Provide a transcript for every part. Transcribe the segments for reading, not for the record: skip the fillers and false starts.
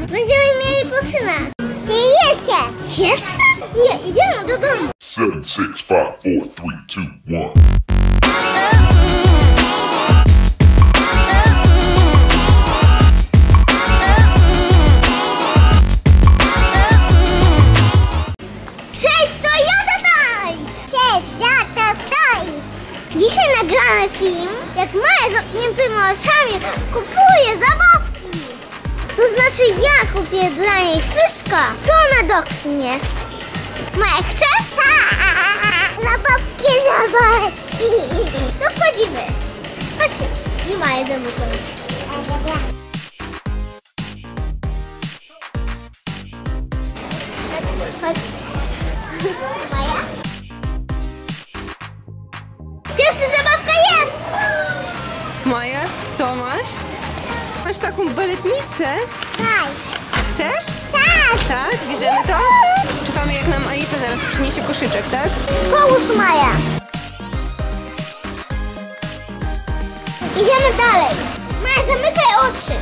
Będziemy mieli poszynę. Ty jecie. Jeszcze? Nie, idziemy do domu. 7, 6, 5, 4, 3, 2, 1. Cześć, to Jada Toys! Cześć, Jada Toys! Dzisiaj nagramy film, jak Maja z zamkniętymi oczami kupuje zabawki. To znaczy ja kupię dla niej wszystko, co ona dotknie. Maja, chcesz? Zabawki. To wchodzimy. Chodźmy. I Maja ze mną chodzi. Chodź. Maja? Pierwsza zabawka jest! Maja, co masz? Masz taką baletnicę? Tak. Chcesz? Tak. Tak? Bierzemy to? Czekamy, jak nam Aisza zaraz przyniesie koszyczek, tak? Połóż, Maja. Idziemy dalej. Maja, zamykaj oczy.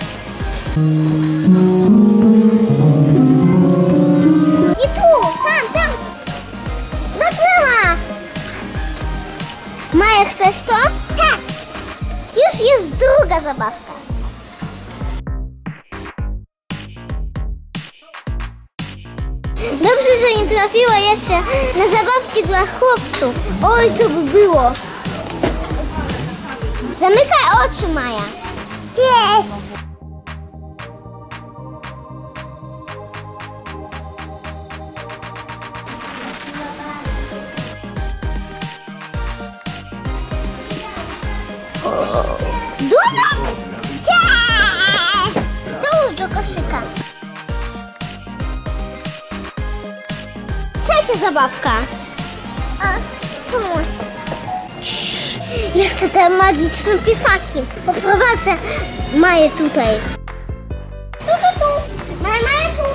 Nie tu, tam. Dotknęła. Maja, chcesz to? Tak. Już jest druga zabawka. Dobrze, że nie trafiła jeszcze na zabawki dla chłopców. Oj, co by było. Zamykaj oczy, Maja. Jest. Domek? Dołóż do koszyka. Trzecia zabawka. Pomóż. Ja chcę te magiczne pisaki. Poprowadzę Maję tutaj. Tu. Maja tu.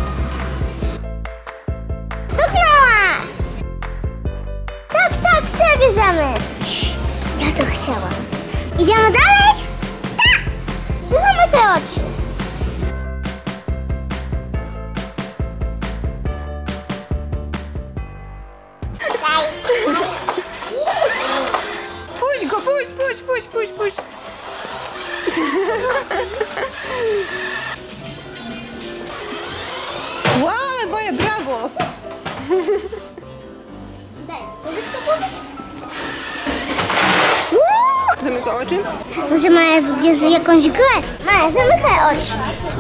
Dotknęła. Tak, te bierzemy. Ja to chciałam. Idziemy dalej? Tak. Zamykaj oczy. Puść go, puść. Wow, Maja, brawo! Daj, mogę spróbować? Zamykaj oczy. Może Maja wybierze jakąś grę. Maja, zamykaj oczy.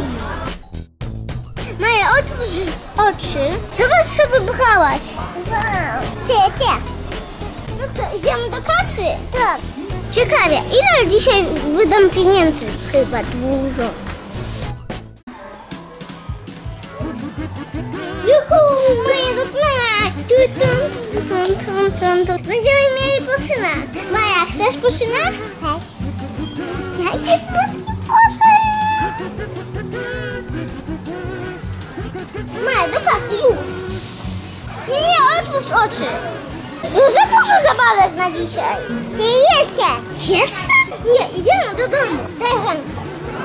Maja, otwórz oczy. Zobacz, co wybrałaś. Ty. No to idziemy do kasy. Tak. Ciekawie, ile dzisiaj wydam pieniędzy? Chyba dużo. Juhu, Maja dotknęła. Będziemy mieli poszynę. Maja, chcesz poszynę? Tak. Jakie słodkie proszę. Maja, do kasy, już. Nie, otwórz oczy. Już za dużo zabawek na dzisiaj. Ty jecie. Jeszcze? Nie, idziemy do domu. Daj rękę.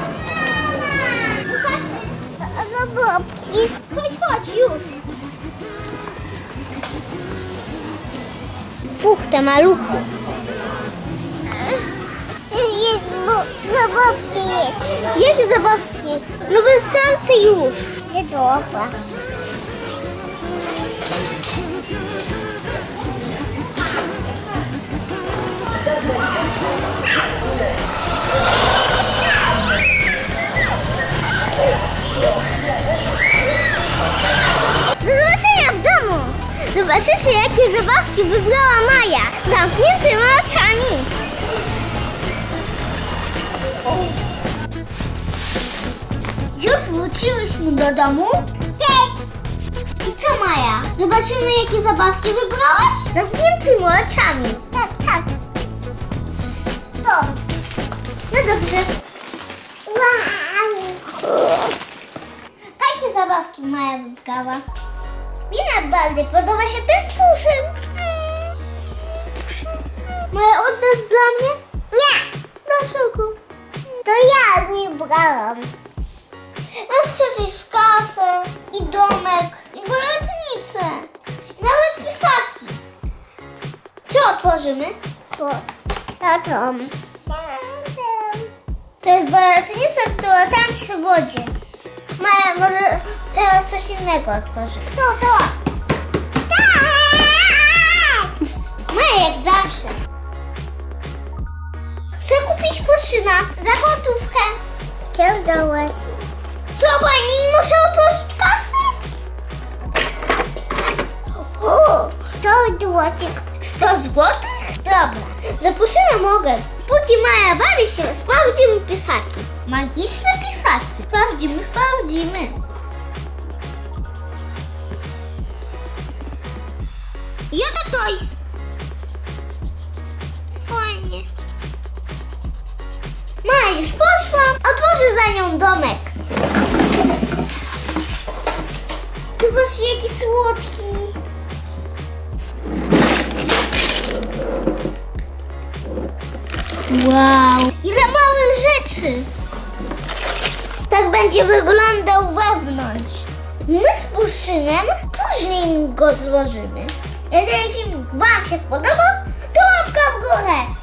Do kasy. Zabawki. Chodź, już. Fuch, te maluchy. Zabawki jedz. Jakie zabawki? No wystarczy już. Nie dobra. Do zobaczenia w domu. Zobaczycie, jakie zabawki wybrała Maja. Zamkniętymi oczami. Już wróciłyśmy do domu? Tak. I co, Maja? Zobaczymy, jakie zabawki wybrałaś? Zamkniętymi oczami. Tak. To. No dobrze. Wow. Takie zabawki Maja wybrała. Mi najbardziej podoba się ten puszyn. Maja, oddasz dla mnie? Nie. Dlaczego? To ja wybrałam. Masz przecież kasę i domek i baletnicę. I nawet pisaki. Co otworzymy? Tatą. To jest baletnica, która tańczy w wodzie. Maja, może teraz coś innego otworzy. To. Maja, jak zawsze. Chcę kupić Puszyna za gotówkę. Co dałaś? Co, pani muszę otworzyć kasę? To złotych. 100 złotych? Dobra, za Puszyna mogę. Póki Maja bawi się, sprawdzimy pisaki. Magiczne pisaki. Sprawdzimy. Yoda Toys. Fajnie. Maja już poszła. Otworzę za nią domek. Zobacz, jaki słodki. Wow, ile małych rzeczy. Tak będzie wyglądał wewnątrz. My z Puszynem później go złożymy. Jeżeli film wam się spodobał, to łapka w górę.